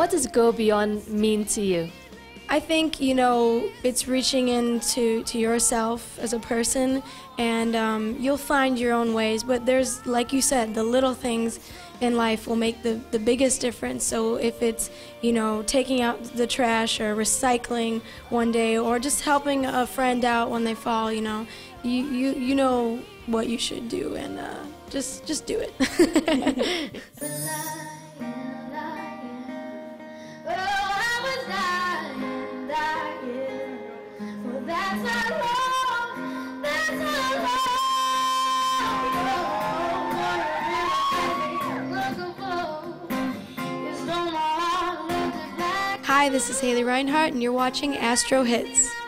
What does go beyond mean to you? I think, you know, it's reaching into yourself as a person, and you'll find your own ways. But there's, like you said, the little things in life will make the biggest difference. So if it's, you know, taking out the trash or recycling one day, or just helping a friend out when they fall, you know, you know what you should do, and just do it. Hi, this is Haley Reinhart, and you're watching Astro Hits.